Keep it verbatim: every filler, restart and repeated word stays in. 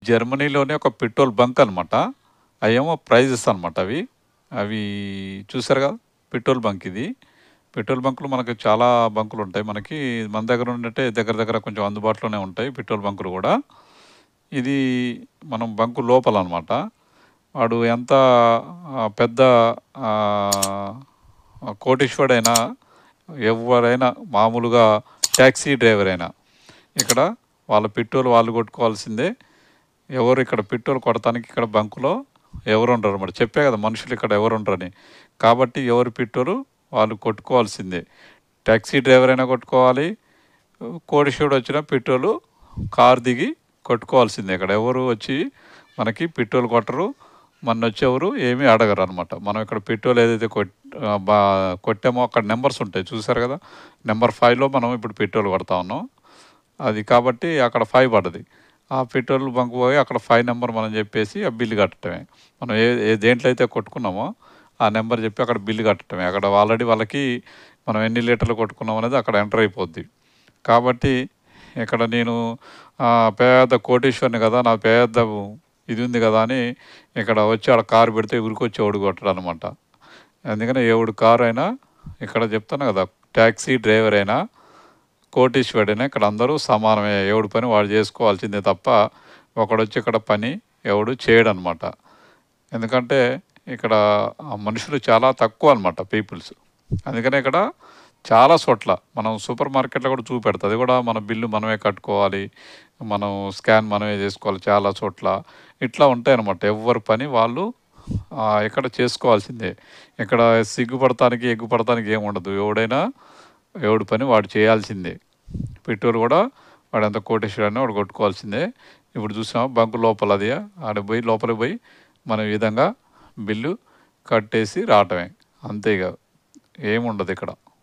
జర్మనీలోనే ఒక petrol bunk అనమాట. అయేమో prices అనమాట అవి. అవి చూసారు కదా! పెట్రోల్ బంక్ ఇది. పెట్రోల్ బంకులు మనకు చాలా బంకులుంటాయి. మనకి మన దగ్గర ఉన్నట్టే దగ్గర దగ్గర కొంచెం అందుబాటులోనే ఉంటాయి పెట్రోల్ బంకులు గూడా. ఇది మనం బంకు లోపలనమాట. వాడు ఎంత ఆహ్, పెద్ద ఆహ్, కోటీశ్వరుడైనా, ఎవ్వరైనా మామూలుగా టాక్సీ డ్రైవర్ అయినా ఇక్కడ వాళ్ళ పెట్రోల్ వాళ్ళు కొట్టుకోవాల్సిందే. ఎవరు ఇక్కడ పెట్రోల్ కొడతానికి ఇక్కడ బంకులో ఎవరుండరనమాట. చెప్పా కదా! మనుషులు ఇక్కడ ఎవరుండరని. కాబట్టి ఎవరి పెట్రోలు వాళ్ళు కొట్టుకోవాల్సిందే. టాక్సీ డ్రైవర్ అయినా కొట్టుకోవాలి. కోటీశ్వరుడు వచ్చిన పెట్రోలు కారు దిగి కొట్టుకోవాల్సిందే. ఇక్కడ ఎవరు వచ్చి మనకి పెట్రోల్ కొట్టరు. మననొచ్చెవరు ఏమీ అడగరనమాట. మనం ఇక్కడ పెట్రోల్ ఏదైతే కొట్ ఆహ్, బా కొట్టామో అక్కడ నంబర్స్ ఉంటాయి చూసారు కదా! నంబర్ ఐదులో మనం ఇప్పుడు పెట్రోల్ కొడతా ఉన్నాం. అది కాబట్టి అక్కడ ఐదు పడ్డది. ఆ పెట్రోల్ బంక్ పోయి అక్కడ ఐదు నంబర్ మనం చెప్పేసి ఆ బిల్లు కట్టటమే. మనం ఏ ఏ దేంట్లో అయితే కొట్టుకున్నామో ఆ నెంబర్ చెప్పి అక్కడ బిల్లు కట్టటమే. అక్కడ ఆల్రెడీ వాళ్ళకి మనం ఎన్ని లీటర్లు కొట్టుకున్నాం అనేది అక్కడ ఎంటర్ అయిపోద్ది. కాబట్టి ఇక్కడ నేను ఆహ్, పెద్ద కోటీశ్వరుని కదా! నా పెద్ద ఇది ఉంది కదా! అని ఇక్కడ వచ్చి ఆడ కారు పెడితే ఉరికొచ్చి ఎవడు కొట్టడనమాట. అందుకని ఎవడు కారు అయినా ఇక్కడ చెప్తున్నా కదా! టాక్సీ డ్రైవర్ అయినా, కోటీశ్వరుడైనా ఇక్కడ అందరూ సమానమే. ఎవడి పని వాడు చేసుకోవాల్సిందే తప్ప ఒకడొచ్చి ఇక్కడ పని ఎవడు చేయడనమాట. ఎందుకంటే ఇక్కడ ఆ మనుషులు చాలా తక్కువ అనమాట పీపుల్స్. అందుకనే ఇక్కడ చాలా చోట్ల మనం సూపర్ మార్కెట్‌లో కూడా చూపెడతది. అది కూడా మన బిల్లు మనమే కట్టుకోవాలి. మనం స్కాన్ మనమే చేసుకోవాలి చాలా చోట్ల. ఇట్లా ఉంటాయన్నమాట. ఎవ్వరి పని వాళ్ళు ఆహ్, ఇక్కడ చేసుకోవాల్సిందే. ఇక్కడ సిగ్గుపడతానికి, ఎగ్గుపడతానికి ఏముండదు. ఎవడైనా ఎవడి పని వాడు చేయాల్సిందే. పెట్రోల్ కూడా వాడెంత కోటీశ్వరుడైనా వాడు కొట్టుకోవాల్సిందే. ఇప్పుడు చూసావా బంకు లోపల అది ఆడికి పోయి లోపలికి పోయి మనం ఈ విధంగా బిల్లు కట్టేసి రావటమే. అంతే ఇగ ఏముండదు ఇక్కడ.